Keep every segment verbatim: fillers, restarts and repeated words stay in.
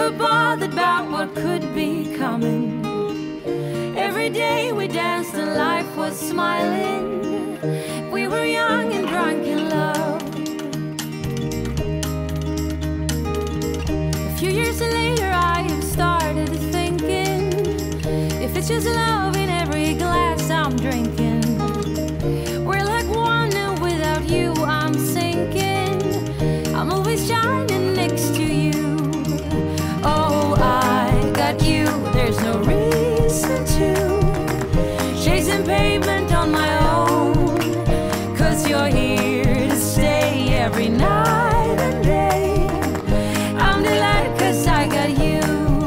never bothered about what could be coming. Every day we danced and life was smiling. We were young and drunk in love. A few years later I have started thinking, if it's just love in every glass I'm drinking, we're like one and without you I'm sinking. I'm always shining next to you. Oh, I got you, there's no reason to chasing pavement on my own, 'cause you're here to stay every night and day. I'm delighted 'cause I got you.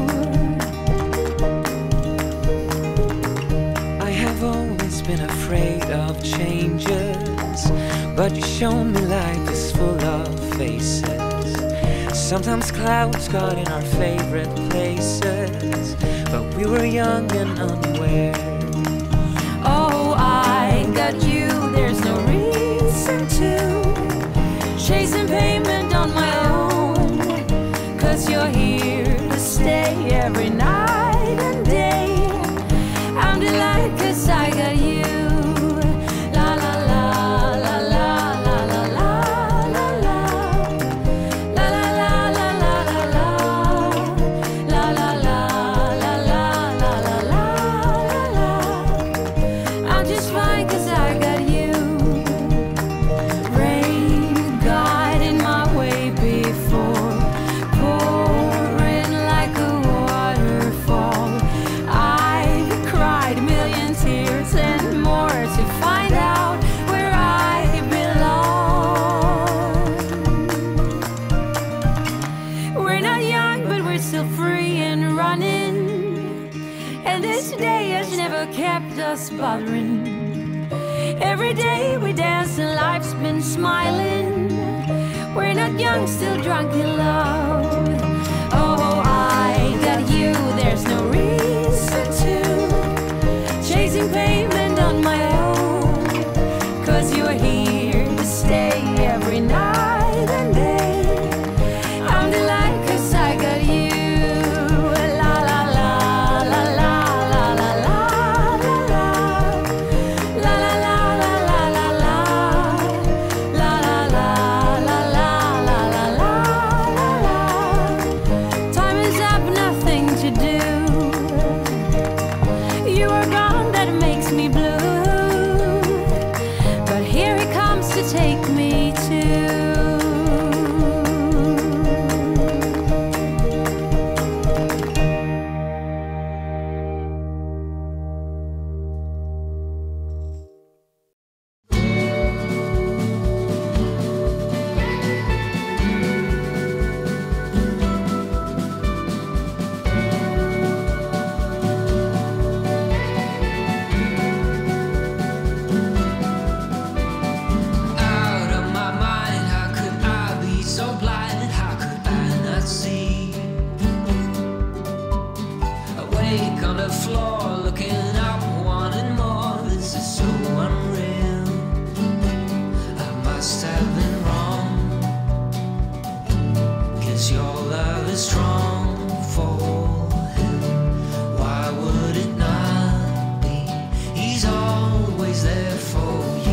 I have always been afraid of changes, but you show me life is full of faces. Sometimes clouds got in our favorite places, but we were young and unaware. Oh, I got you, there's no reason to chasing pavement on my own, 'cause you're here to stay every night and day. I'm delighted 'cause I got you. La la la la la la la la la la. La la la la la la la. La la la la la la la la la. I'm just fine 'cause I got you. Rain got in my way before, pouring like a waterfall. I've cried a million tears and more to find out where I belong. We're not young, but we're still free and running, and this day has never kept us bothering. Every day we dance and life's been smiling. We're not young, still drunk in love. Oh, I got you, there's no reason to chasing pavement on my own, 'cause you're here to stay every night and day. I'm delighted 'cause I got you. La la la la la la la la la la. La la la la la la la. La la la la la la la la la. Time is up, nothing to do. You are gone, that makes me blue, but here he comes to take me too. Out of my mind, how could I be so blind? How could I not see? Awake on the floor, looking up, wanting more. This is so unreal. I must have been wrong, 'cause your love is strong for him. Why would it not be? He's always there for you.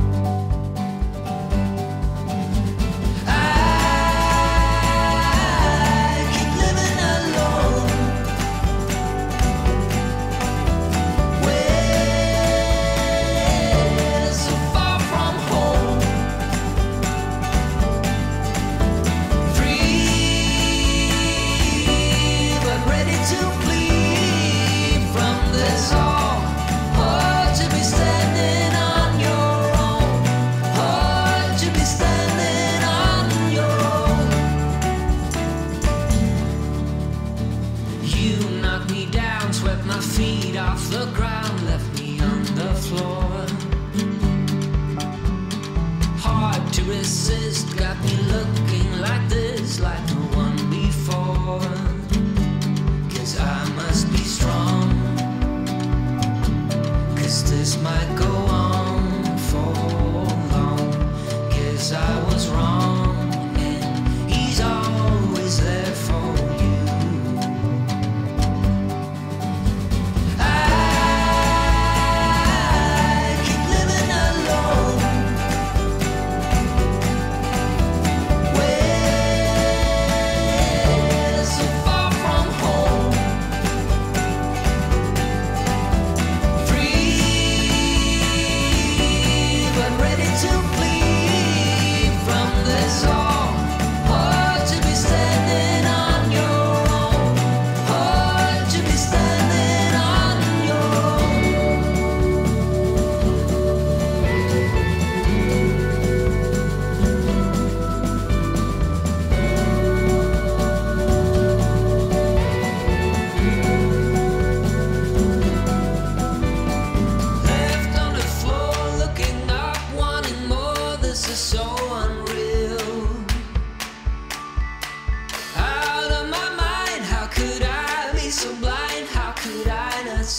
I keep living alone, way so far from home. Free, but ready to flee from this all. Hard to be standing on your own. Hard to be standing on your own. You knocked me down, swept my feet off the ground, left me on the floor. Hard to resist, got me looking like this, like no one before. 'Cause I must be strong, 'cause this might go on for long. 'Cause I was wrong, and he's always there for you.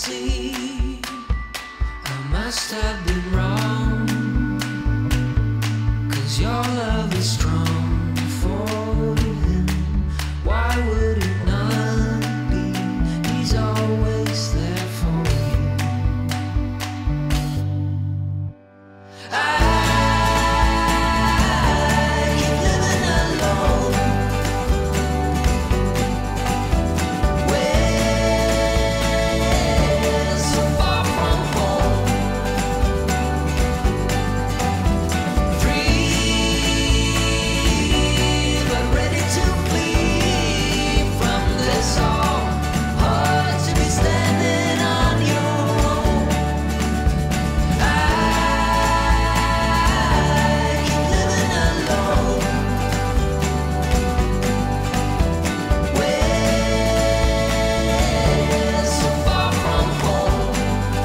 see I must have been wrong, 'cause your love is strong for him. Why would it not be? He's always there for you. I keep living alone, where so far from home, free but ready to flee from this all. Hard to be standing on your own. I keep living alone, where so far from home,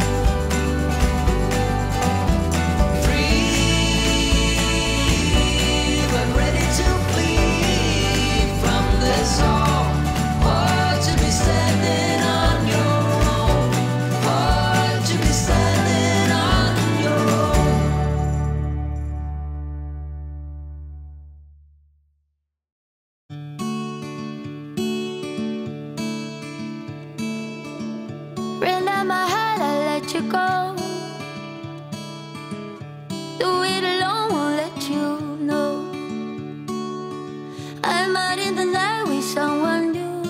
free but ready to flee from this all. Hard to be standing on your own. Hard to be standing on your own. Ran down my heart, I let you go. Do it alone, won't let you know. I'm out in the night with someone new.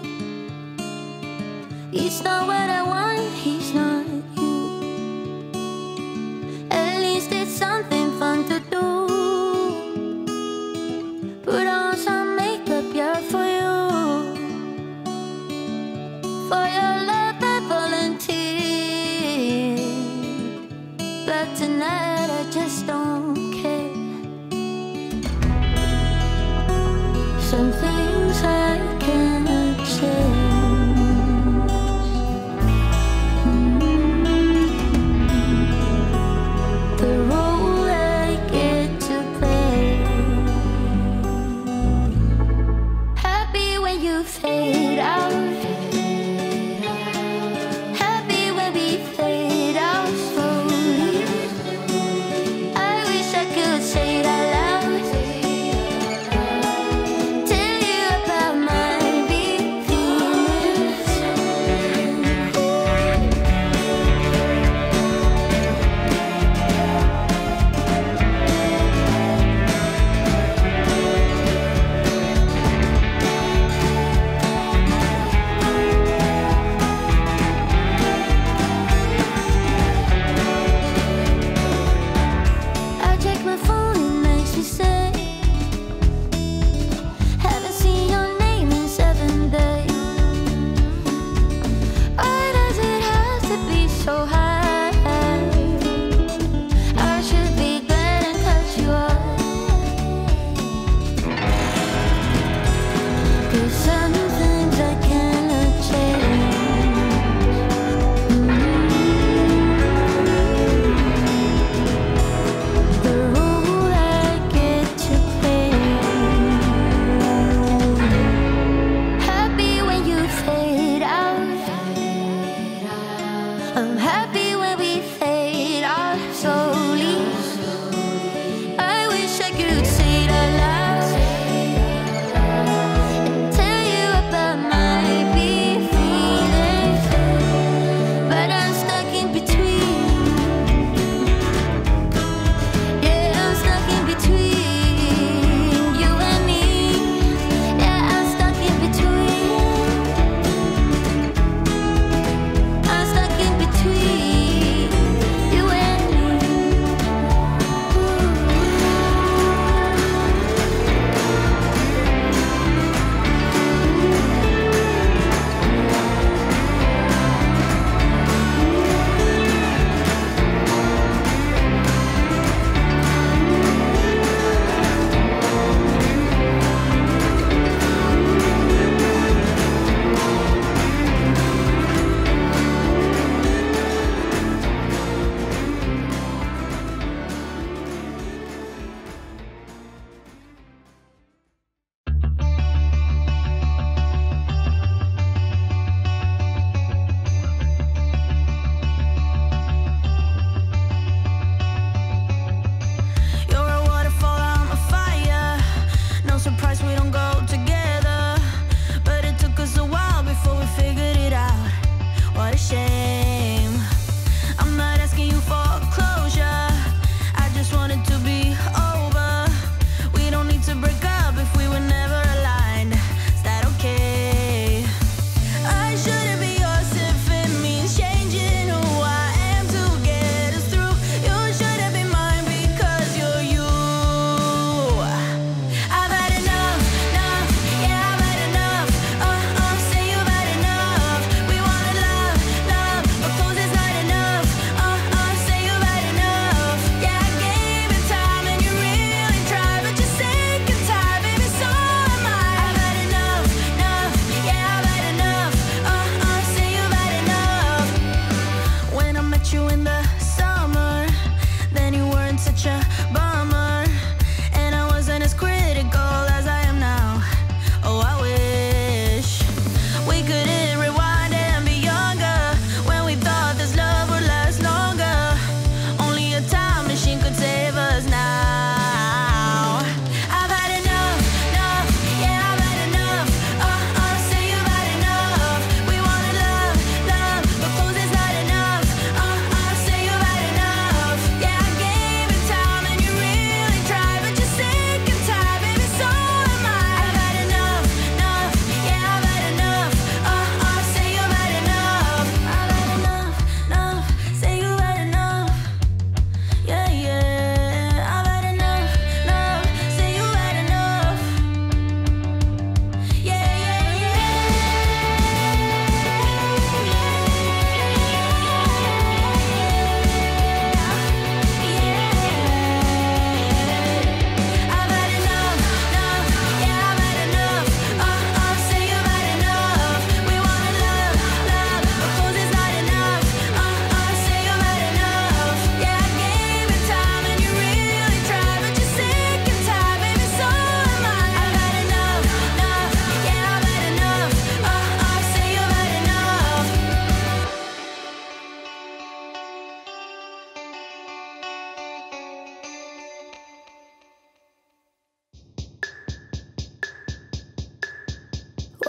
It's not what I want, he's not you. At least it's something fun to do. Put on some makeup, yeah, for you. For your love, I volunteer. But tonight I just don't care. Some things I cannot change. The role I get to play. Happy when you fade out. Happy when we fade out slowly. I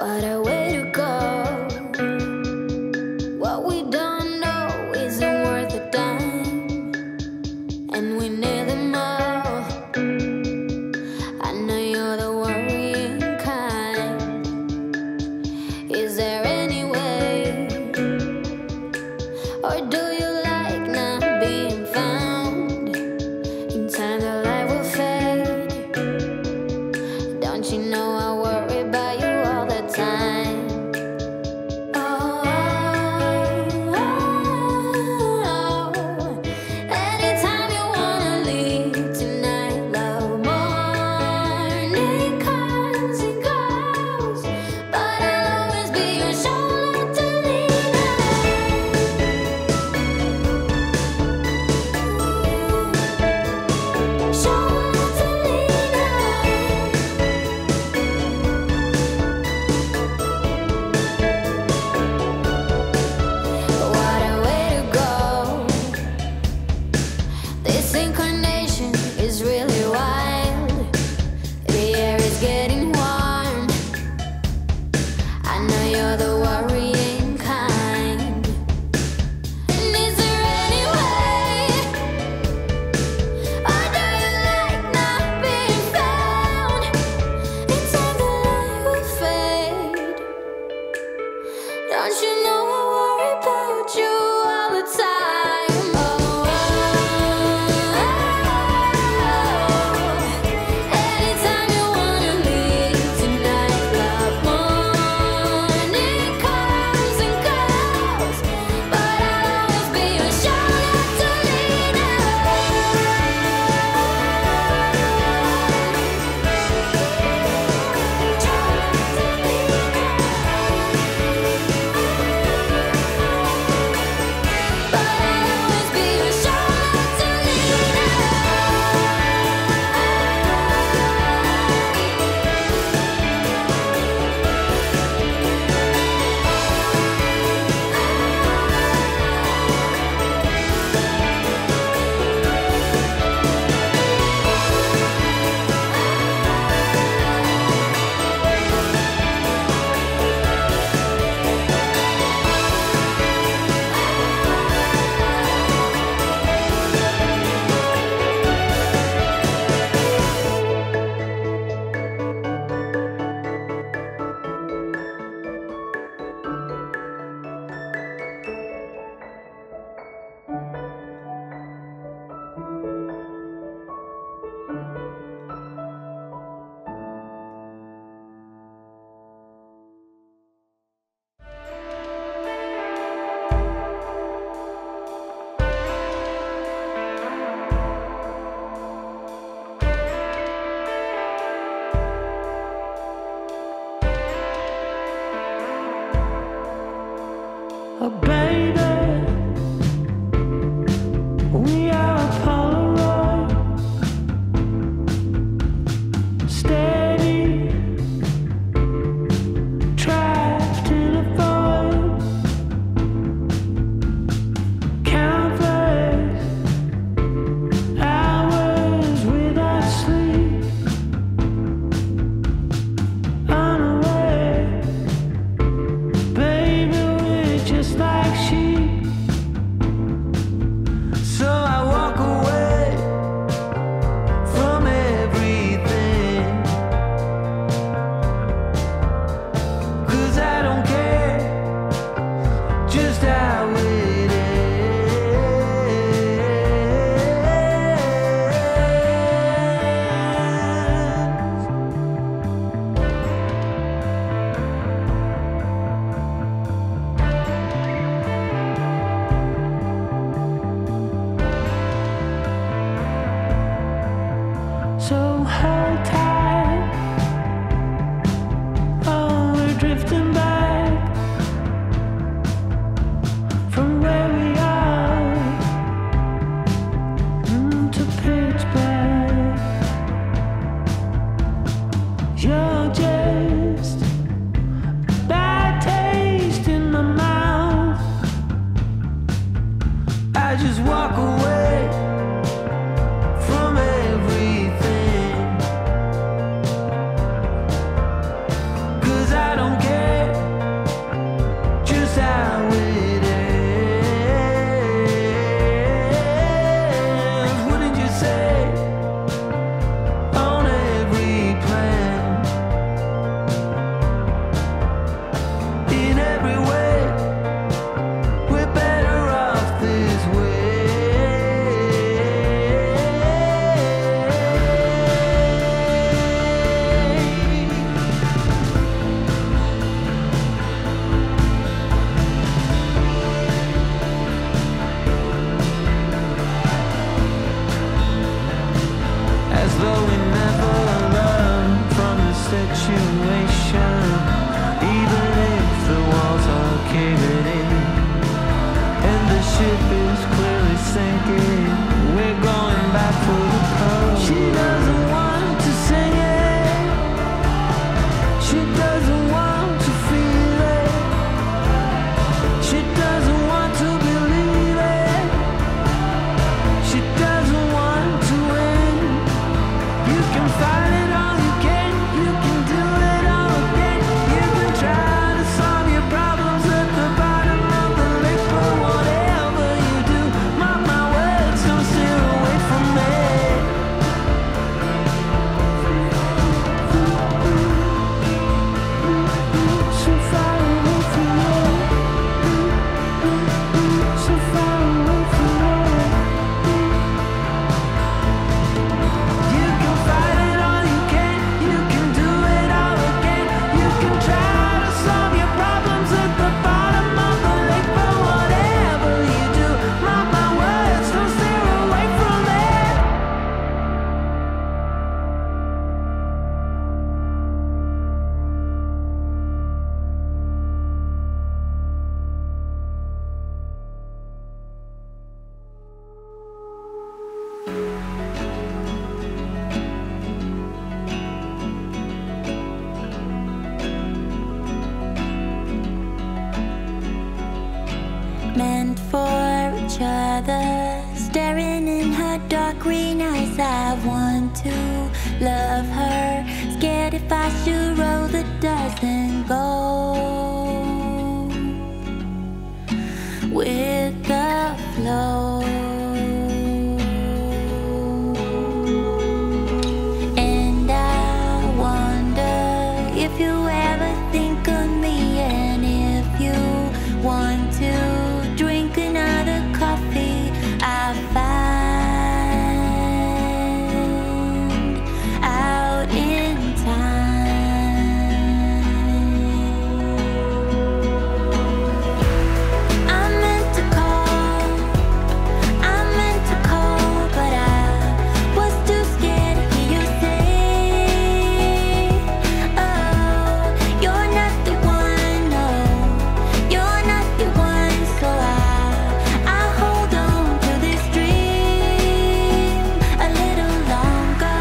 What a way to go. What we don't know isn't worth a dime, and we need them all. I know you're the worrying kind. Is there any way, or do you like not being found? In time the light will fade. Don't you know I worry about you all the time? Oh, oh, oh. Anytime you wanna leave tonight, love, morning comes and goes, but I'll always be your shoulder to lean on. Shoulder to lean on. What a way to go. This incarnation is really wild. The air is getting warm. I know you're the worrying kind. And is there any way, or do you like not being found? Inside the light will fade. Don't you know I worry about you all the time? Oh, anytime you wanna leave tonight, love, morning comes and goes, but I'll always be your shoulder to lean on. But I'll always be your shoulder to lean on. Oh, baby, we are a Polaroid, steady, trapped in a void, countless hours without sleep, unaware, baby, we're just like sheep. meant for each other. Staring in her dark green eyes, I want to love her. Scared if I should roll the dice and go with the flow. And I wonder if you ever think of me, and if you want to drink another coffee I find out in time. I meant to call, I meant to call, but I was too scared to hear you say, oh, you're not the one, no, you're not the one. So I, I hold on to this dream a little longer.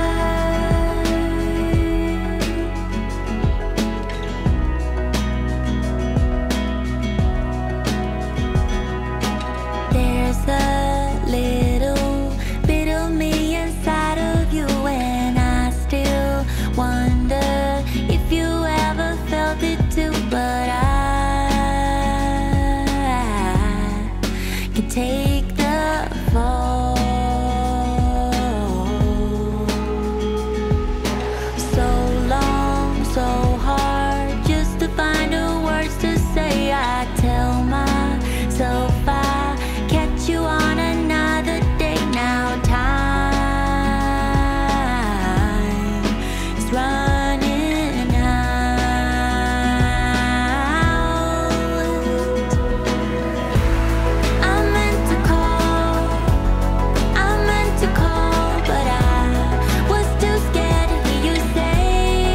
There's a little bit of me inside of you, and I still wonder if you ever felt it too. But I can take the fall. So long, so hard just to find the words to say. I tell myself I catch you on another day. Now time is running out. I meant to call, I meant to call, but I was too scared to hear you say,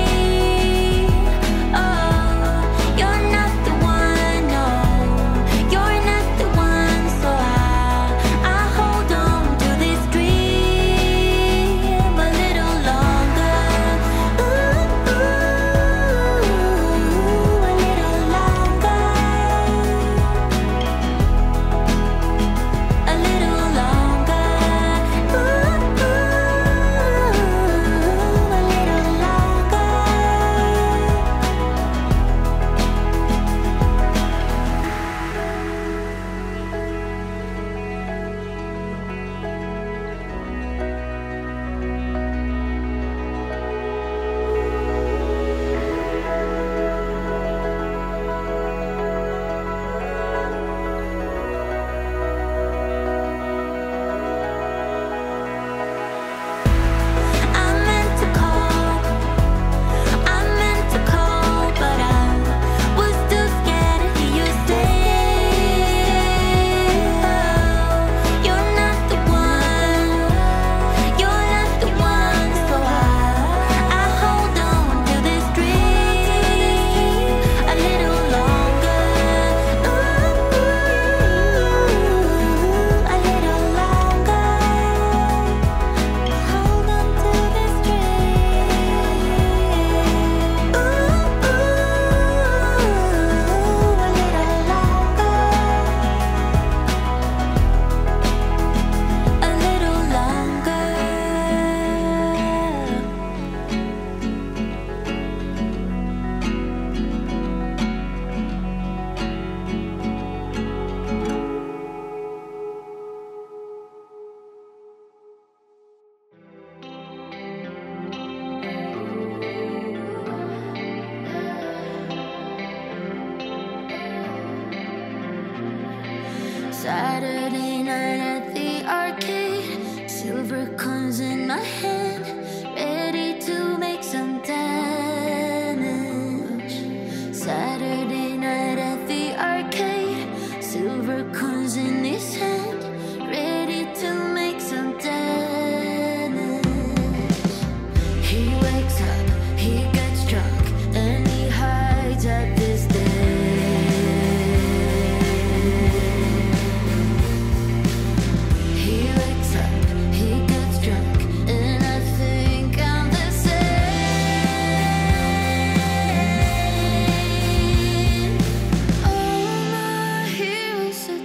oh, you're not the one, no, you're not the one. So I, I hold on to this dream a little longer. Ooh, ooh, a little longer. A little longer. Ooh, ooh, a little longer. I meant to call, I meant to call, but I was too scared to hear you say, oh, you're not the one, you're not the one. So I, I hold on to this dream a little longer. Ooh, a little longer. Hold on to this dream. Ooh, a little longer. A little longer. Saturday night at the arcade, silver coins in my hand, ready to make some damage. Saturday night at the arcade, silver coins in his hand, ready to make some damage. He wakes up, he gets drunk, and he hides at this day. He wakes up, he gets drunk, and I think I'm the same. All my heroes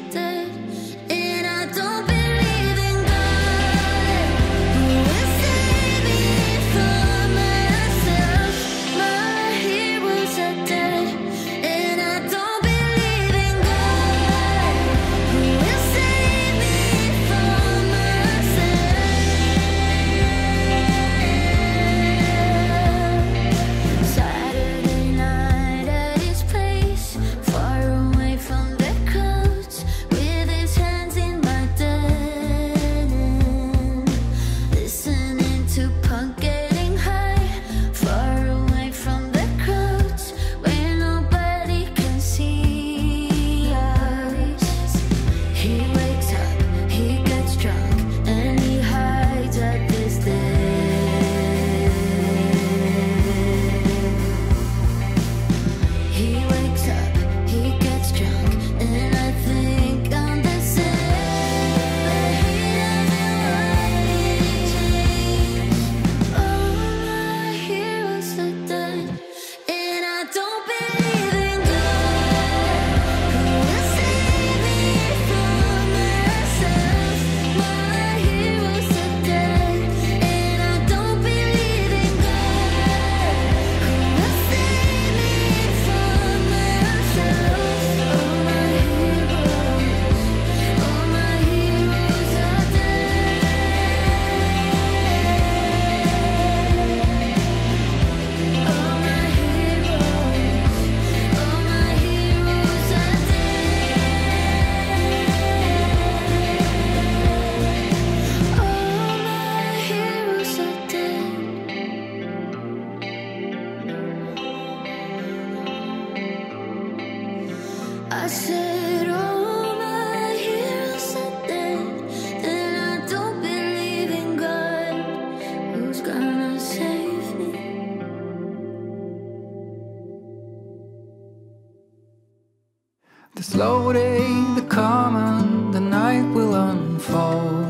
slowly the calm and the night will unfold.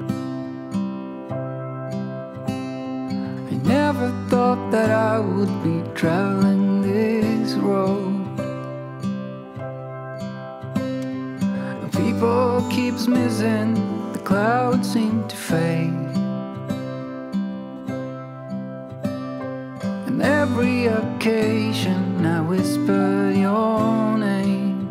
I never thought that I would be traveling this road. People keeps missing, the clouds seem to fade. And every occasion I whisper your name.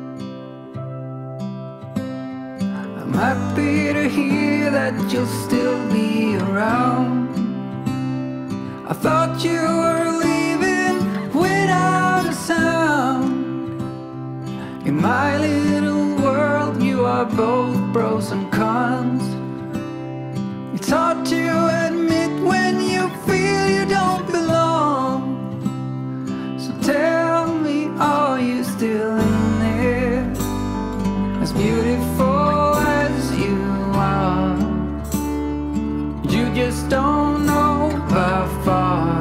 I'm happy to hear that you'll still be around. I thought you were leaving without a sound. In my little world you are both pros and cons. It's hard to admit when you feel you don't belong. So tell me, are you still in there? As beautiful as you are, you just don't know how far.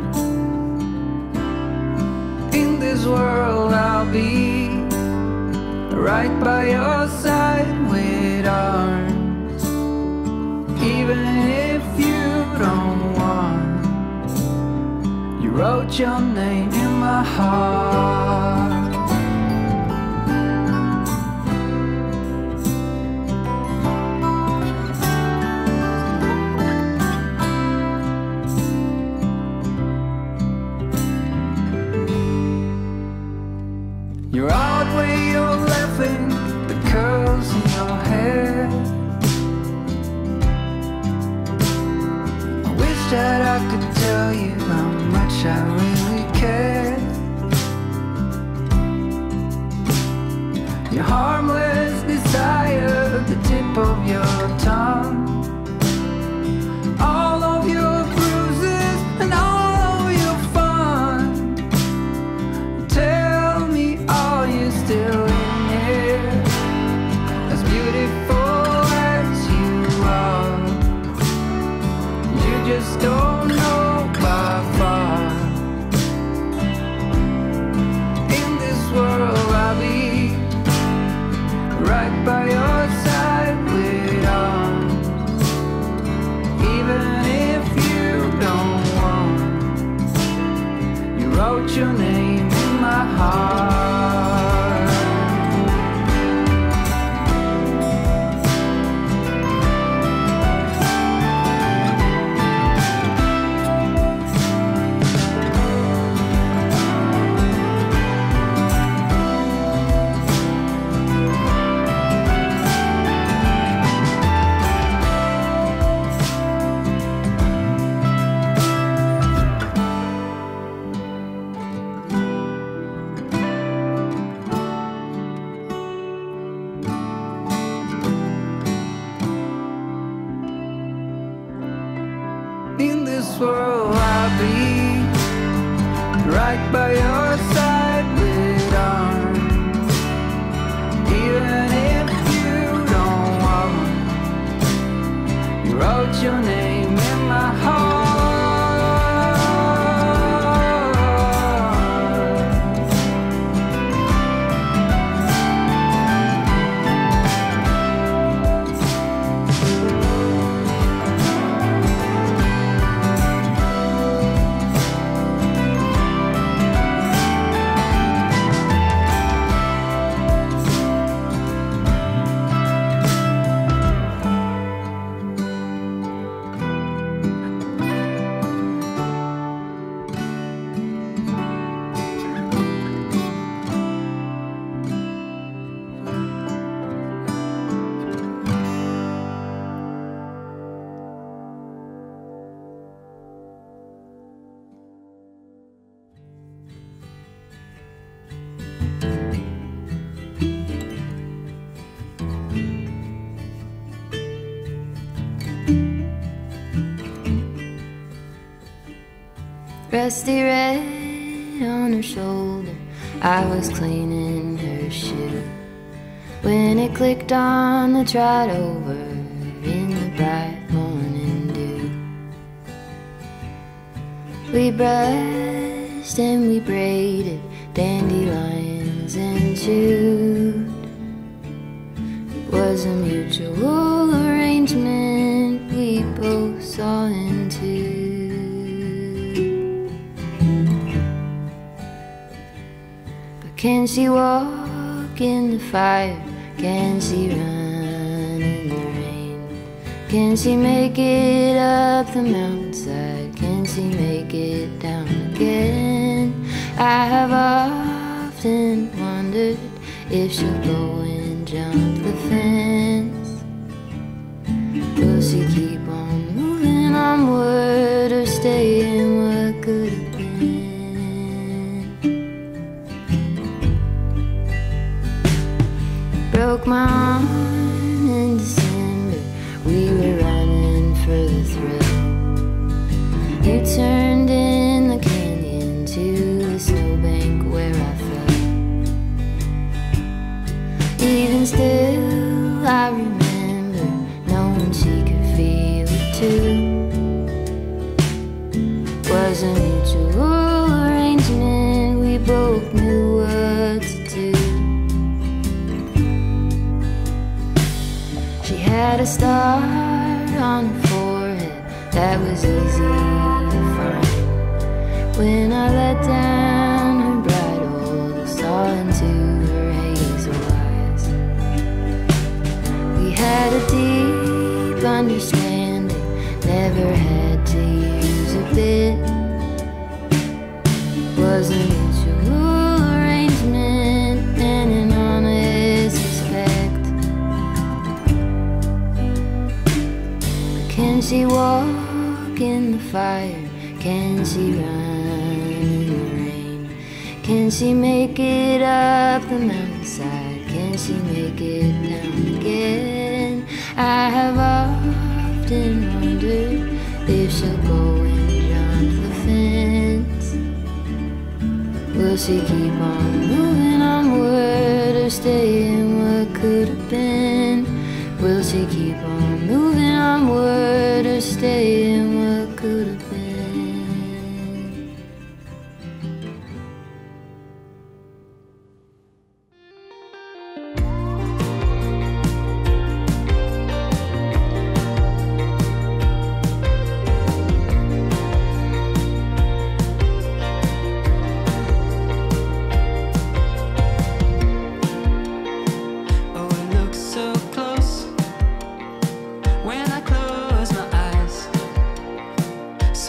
In this world I'll be right by your side with arms. Even if you don't want, you wrote your name in my heart. You're out where you're laughing, the curls in your hair. I wish that I could tell you how much I really care. Your harmless desire, the tip of your tongue. All of your bruises and all of your fun. Tell me, are you still in here? As beautiful as you are, you just don't know by far. In this world I'll be right by your side with arms. Even if you don't want, you wrote your name in my heart. In this world I'll be right by your side with arms. Even if you don't want, you wrote your name in my heart. Rusty red on her shoulder, I was cleaning her shoe when it clicked on the trot over in the bright morning dew. We brushed and we braided dandelions things ensued. It was a mutual arrangement we both saw into. But can she walk in the fire? Can she run in the rain? Can she make it up the mountainside? Can she make it down again? I have often wondered if she'll go and jump the fence. Will she keep on moving onward or stay in what could have been? Broke my arm in December. We were running for the thrill. You turned in the canyon to the snowbank where I fell. Even still, I remember knowing she could feel it too. Was a mutual arrangement, we both knew what to do. She had a star on her forehead that was easy to find. When I let down her bridle, I saw into her hazel eyes. We had a deep understanding, never had to use a bit. Was a mutual arrangement and an honest respect. Can she walk in the fire? Can she run in the rain? Can she make it up the mountainside? Can she make it down again? I have often wondered if she'll go and jump the fence. Will she keep on moving onward or stay in what could have been? Will she keep on moving onward or stay in what could have been? Oh, it looks so close when I close my eyes.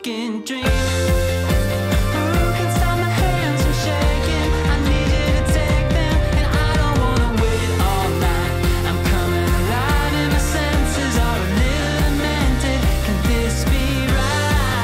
American dream. Who can stop my hands from shaking? I need you to take them, and I don't wanna wait all night. I'm coming alive, and my senses are a little demented. Can this be right?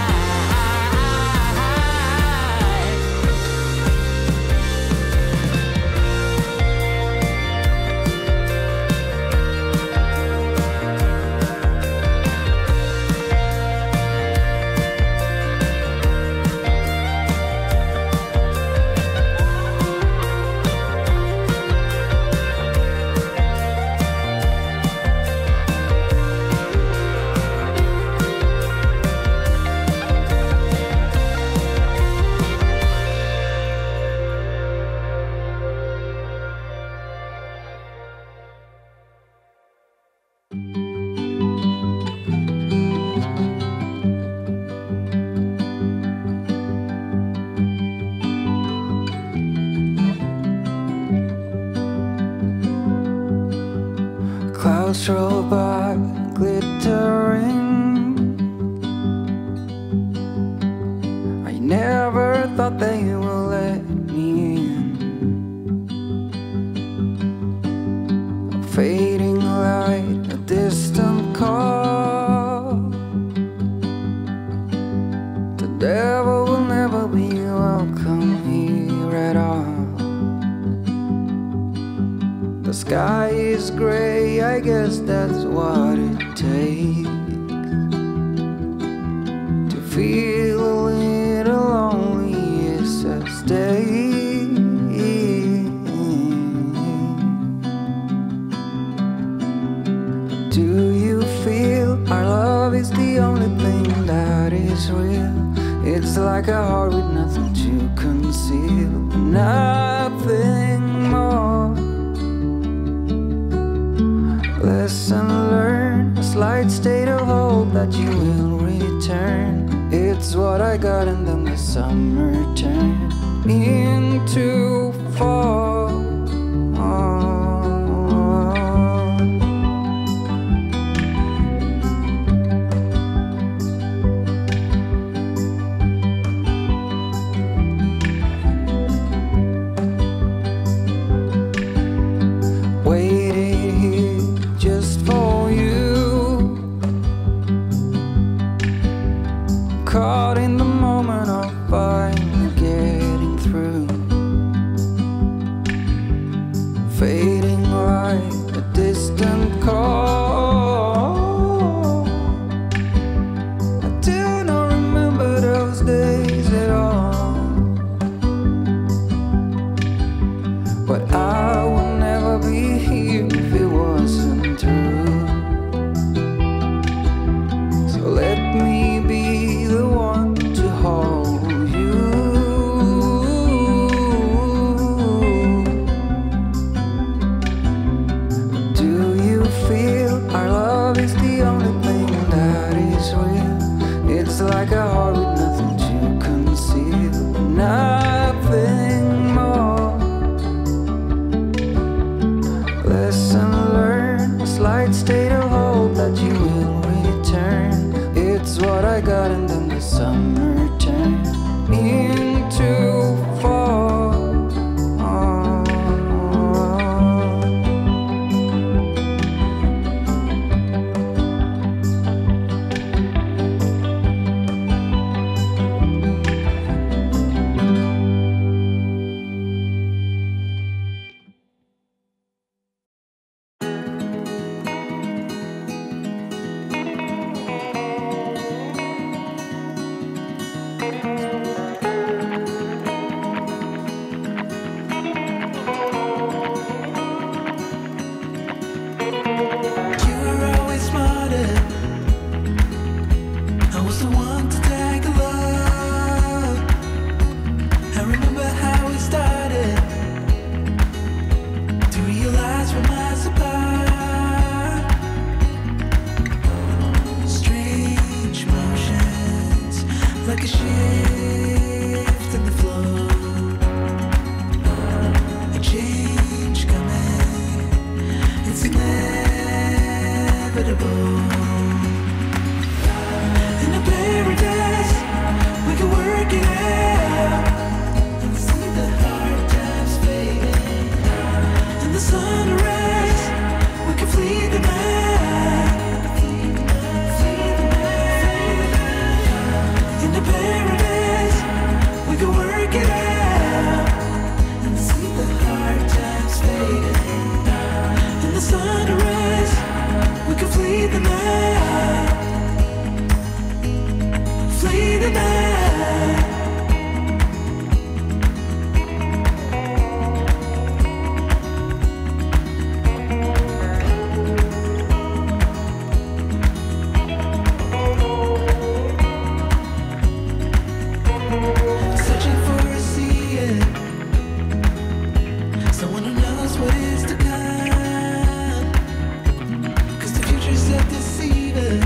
Clouds roll by, glittering. I never thought they would let me in. A fading light, a distant call. The devil will never be welcome here at all. The sky is gray, I guess that's what it takes to feel a little lonely as I stay. Do you feel our love is the only thing that is real? It's like a heart with nothing to conceal, nothing more. Lesson learned, a slight state of hope that you will return. It's what I got, and then the summer turned into fall. Caught in the moment of finally getting through. Fading light, a distant call. I do not remember those days at all, but I would never be here if it wasn't true. So let me be the one to hold you. Do you feel our love is the only thing that is real? It's like a heart with nothing to conceal, nothing more. Lesson learned, a slight state of hope that you will return. It's what I got, and then the summer turned into fall. inevitable. In a paradise sunrise, we can flee the night. In the paradise, we can work it out and see the hard times fading. In the sunrise, we can flee the night. Flee the night. Searching for a seeing, someone who knows what is to come. 'Cause the future's so deceiving.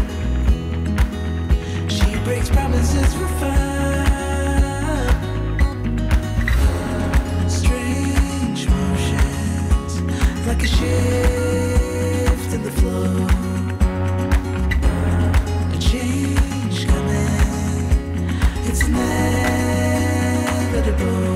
She breaks promises for fun. Strange motions, like a shift in the flow. A change coming, it's inevitable.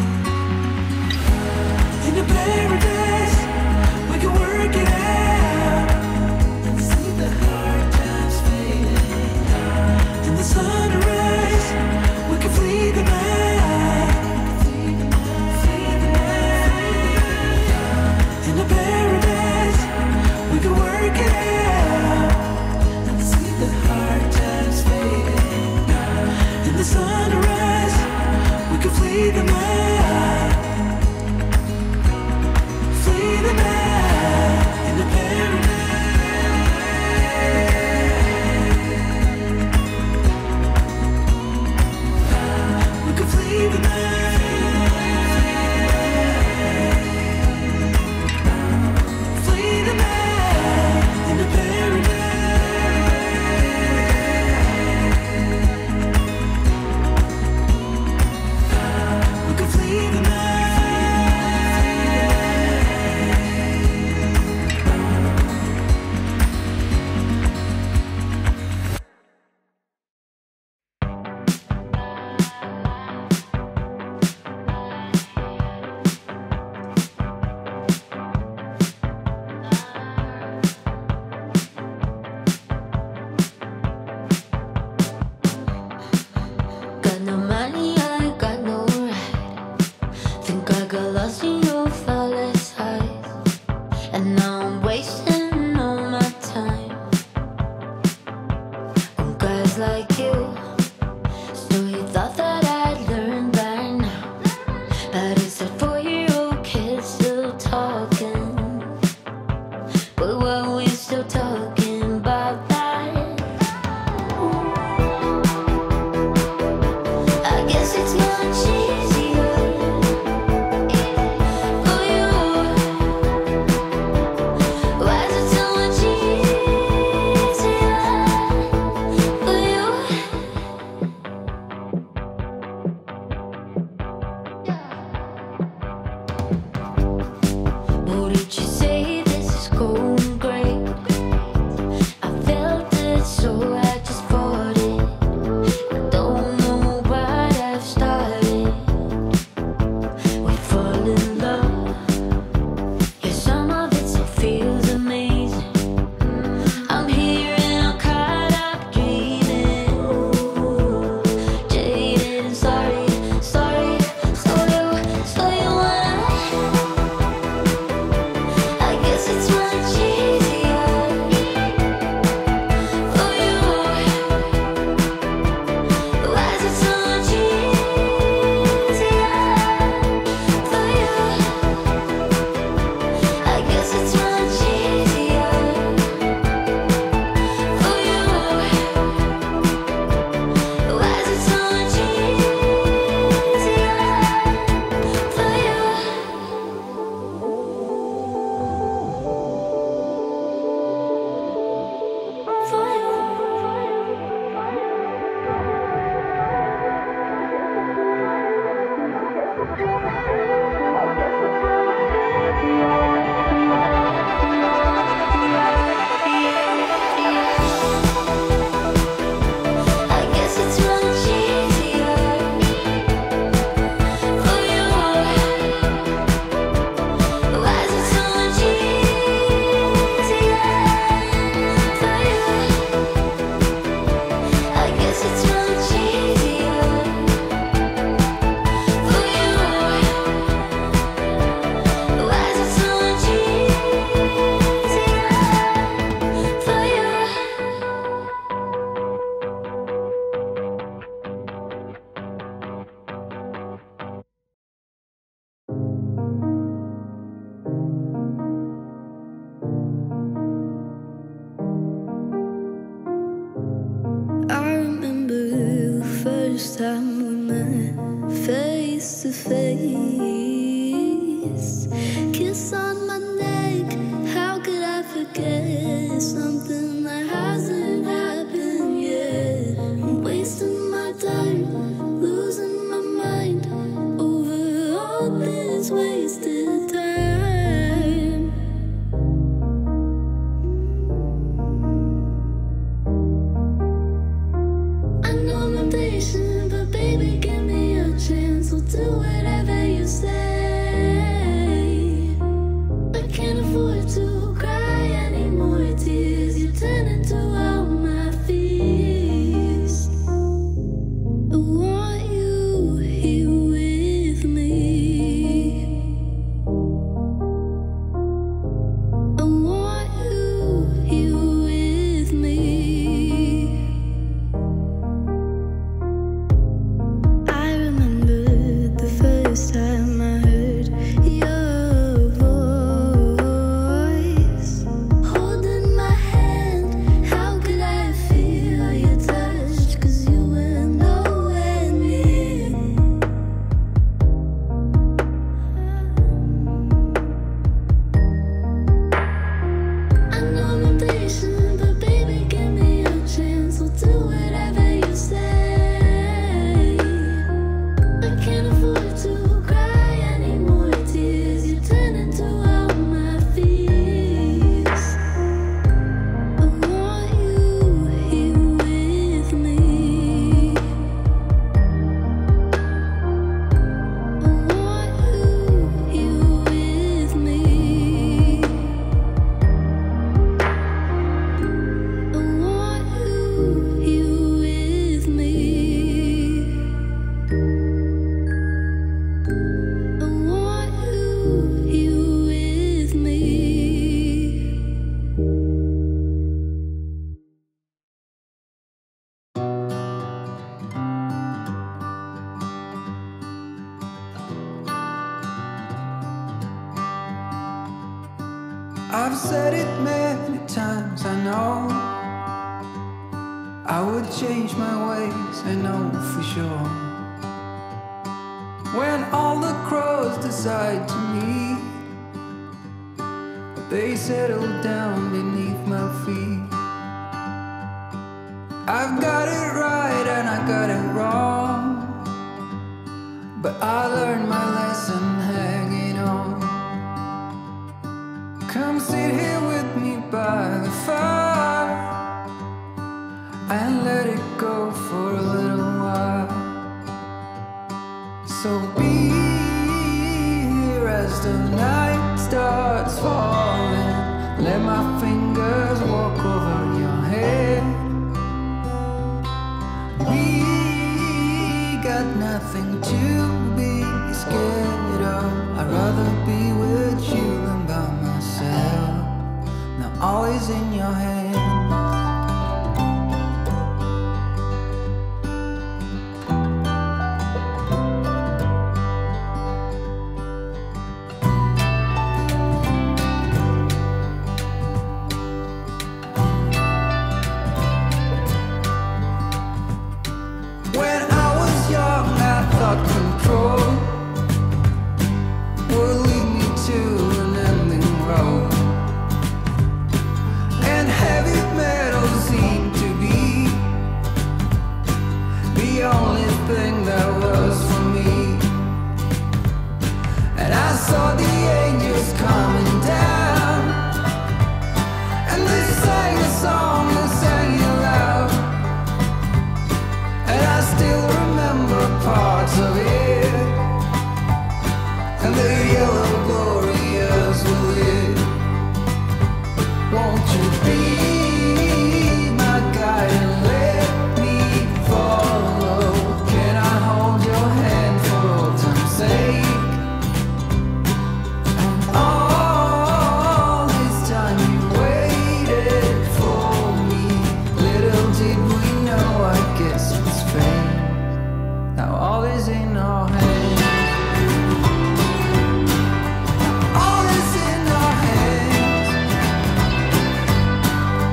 In the paradise, we can work it out and see the hard times fading. In the sunrise, we can flee the night. Flee the night. In the paradise, we can work it out and see the hard times fading. In the sunrise, we can flee the night. Flee the night. In the paradise, we can flee the night. Flee the night. In the paradise, we can flee the night. Got no money, I got no ride. Think I got lost in your flawless eyes, and now I'm wasting all my time on guys like you. So you thought that I'd learn by now, but it's a four-year-old kid still talking. But what we still talking about that? I guess it's much easier for you. Why is it so much easier for you? Oh, did you say this is going great? I felt it, so I just fought it. I don't know what I've started. We fall in love. Yeah, some of it still feels amazing. I'm here and I'm caught up dreaming. Jaded and sorry, sorry, so you, so you wanna. I guess it's much easier first time we met face to face. Kiss on my neck, how could I forget something that hasn't happened yet? I'm wasting my time, losing my mind over all this wasted time. I know I'm impatient, but baby, give me a chance. We'll do whatever you say. I can't afford to cry any more tears. You turn into all my fears. I want you here with me. I want you here with me. I remember the first time I heard your voice, holding my hand. How could I feel your touch? 'Cause you were nowhere near. I know I'm impatient, but baby, give me a chance. We'll do whatever you say. I can't afford to cry any more tears. You turn into all my fears. I want you here with me. I want you here with me. I want you here with me. I want you here with me. I've said it many times, I know I would change my ways, I know for sure. When all the crows decide to meet, they settle down beneath my feet. I've got it right and I got it wrong, but I learned my lesson hanging on. Come sit here with me by the fire and let it go for a little while. So be here as the night starts falling. Let my fingers walk over your head. We got nothing to be scared of. I'd rather be with you than by myself. Now all is in your hands. When I was young, I thought control would lead me to an ending road, and heavy metal seemed to be the only thing that was for me. And I saw the angels coming down, and they sang a song, they sang it loud. And I still remember parts of it, and the yellow glorious were lit. Won't you be my guide and let me follow? Can I hold your hand for old time's sake? And all this time you waited for me. Little did we know, I guess it's fate. Now all is in our hands. All is in our hands.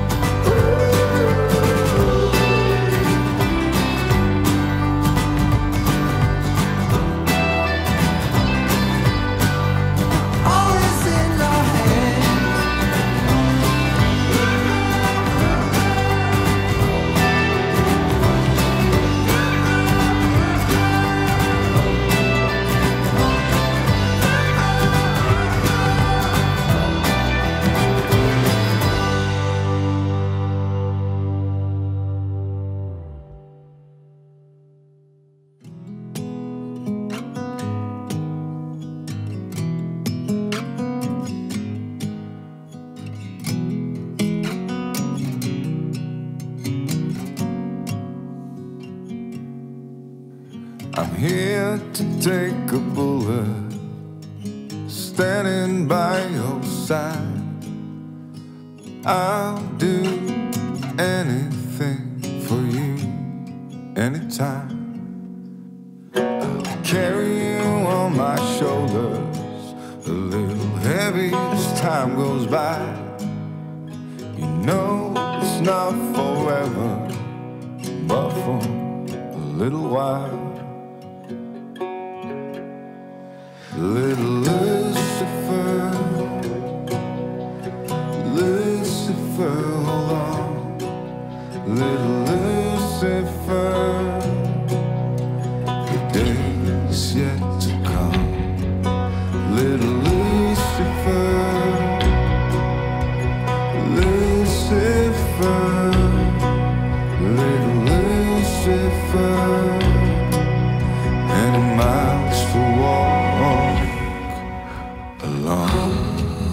here to take a bullet, standing by your side. I'll do anything for you, anytime. I'll carry you on my shoulders, a little heavy as time goes by. You know it's not forever, but for a little while. Little Lucifer, Lucifer, hold on. Little Lucifer, the day's yet to come. Little Lucifer, Lucifer, little Lucifer, and miles to walk along.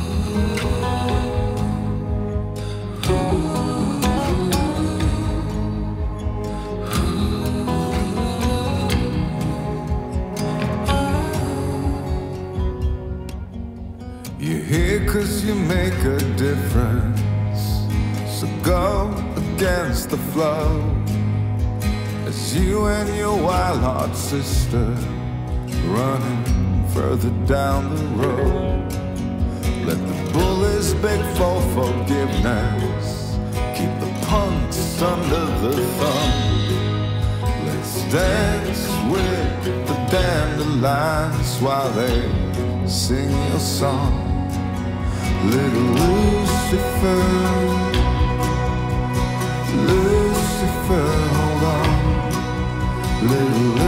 You're here 'cause you make a difference, so go against the flow as you and your wild-heart sister running further down the road. Let the bullies beg for forgiveness, keep the punks under the thumb. Let's dance with the dandelions while they sing your song. Little Lucifer, Lucifer, hold on. Little